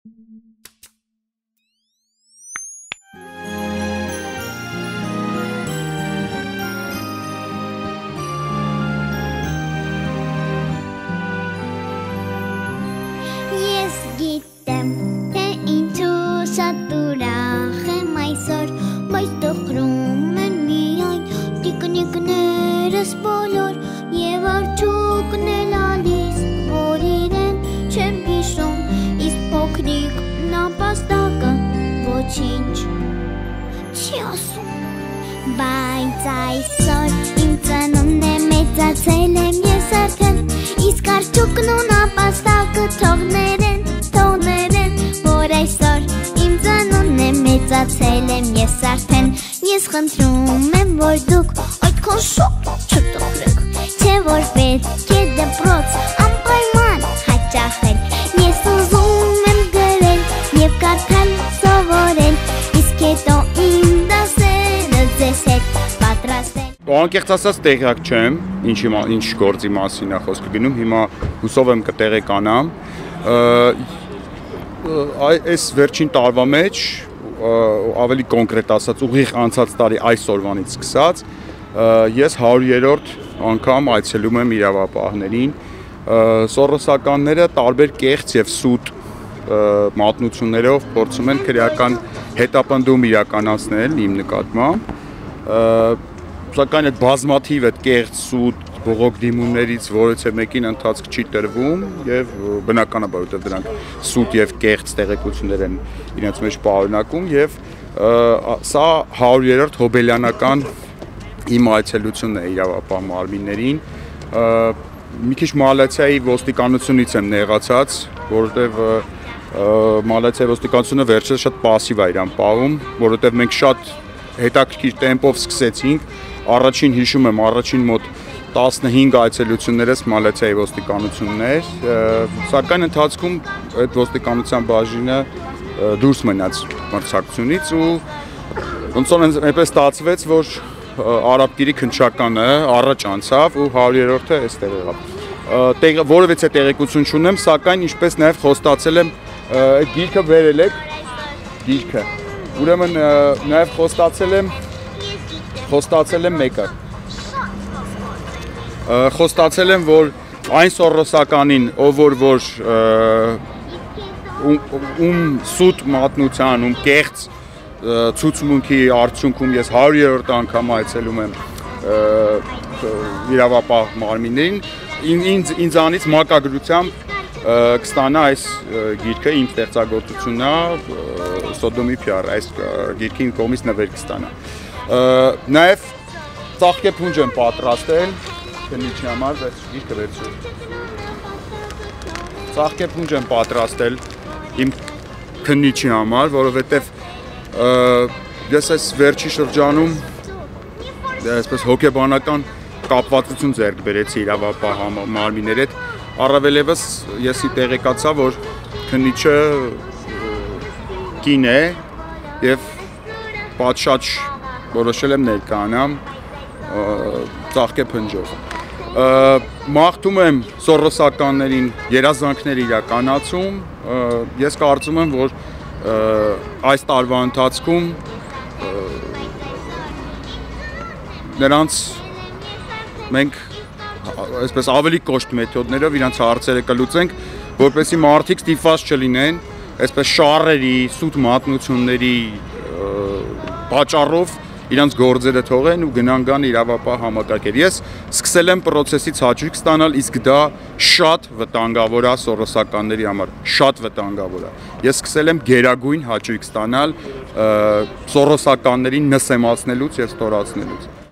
Ես գիտեմ, թե ինչու շատ ուրախ եմ այսօր, բայց տխրում են միայն տիկնիկներս բոլոր, և արջուկն էլ ալիս, որ իրեն չեմ հիշում, իսկ փոքրիկ նապաստակը ոչինչ չի ասում։ Բայց այսօր իմ ծնունդն է, մեծացել եմ ես արդեն, իսկ արջուկն ու նապաստակը թողներեն, որ այսօր իմ ծնունդն է, մեծացել եմ ես արդեն, ես խնդրում եմ, որ դուք այդքան շատ չտխրեք, չէ որ պետք է դպրոց անպայման հաճախել, ես ուզում եմ գրել և կարդալ սովորել, իսկ հետո իմ դասերը ձեզ հետ պատրաստել։ Անկեղծ ասած տեղյակ չեմ, ինչ գործի մասին է խոսքը գնում, հիմա հուսով եմ կտեղեկանամ։ Այս վերջին տարվա մեջ, ավելի կոնկրետ ասած, ուղիղ անցած տարի այսօրվանից սկսած, ես 100-րդ անգամ այցելում եմ իրավապահներին, սովորականները տարբեր կեղծ և սուտ մատնություններով փորձում են քրեական հետապնդում իրականացնել իմ նկատմամբ, սակայն այդ բազմաթիվ այդ կեղծ սուտ բողոք դիմումներից որևէ մեկին ընթացք չի տրվում և բնականաբար, որովհետև դրանք սուտ և կեղծ տեղեկություններ են իրենց մեջ պարունակում և սա 100-րդ հոբելյանական իմ այցելությունն է իրավապահ մարմիններին, մի քիչ Մալացիայի ոստիկանությունից եմ նեղացած, որովհետև Մալացիայի ոստիկանությունը վերջերս շատ պասիվ է իրան պահում, որովհետև մենք շատ հետաքրքիր տեմպով սկսեցինք, առաջին հիշում եմ, առաջին մոտ 15 այցելություններս Մալացիայի ոստիկանություններ, սակայն ընթացքում այդ ոստիկանության բաժինը դուրս մնաց մրցակցությունից ու ոնց որ այնպես ստացվեց, որ Արաբկիրի քննչականը առաջ անցավ ու 100-րդը այստեղ եղավ։ Որևէ տեղեկություն չունեմ, սակայն ինչպես նաև խոստացել եմ, այդ գիրքը վերել եք, գիրքը, ուրեմն նաև խոստացել եմ մեկը, խոստացել եմ, որ այն սովորականին, ով որ սուտ մատնության, կեղծ ցուցմունքի արդյունքում ես 100-րդ անգամ այցելում եմ իրավապահ մարմիններին, ինձանից մակագրությամբ կստանա այս գիրքը, իմ ստեղծագործությունն է, Սոդոմի փյար, այս գիրքի իմ կողմից նվեր կստանա։ Նաև ծաղկեփունջ եմ պատրաստել, քննիչի համար, այս գիրքը վերցրու։ Ծաղկեփունջ եմ պատրաստել իմ քննիչի համար, որովհետև ես այս վերջի շրջանում այսպես հոգեբանական կապվածություն ձեռք բերեցի իրավապահ մարմինների հետ, առավելևս ես տեղեկացա, որ քննիչը կին է և պատշաճ որոշել եմ ներկայանամ ծաղկեփնջով։ Մաղթում եմ սովորականներին երազանքներ իրականացում, ես կարծում եմ, որ այս տարվա ընթացքում նրանց մենք այսպես ավելի կոշտ մեթոդներով իրանց հարցերը կլուծենք, որպեսզի մարդիկ ստիպված չլինեն այսպես շարերի, սուտ մատնությունների պատճառով իրանց գործերը թողեն ու գան իրավապահ համակարգեր։ Ես սկսել եմ պրոցեսից հաճույք ստանալ, իսկ դա շատ վտանգավոր է սովորականների համար, շատ վտանգավոր է։ Ես սկսել եմ գերագույն հաճույք ստանալ սովորականներին նսեմացնելուց և ստորացնելուց։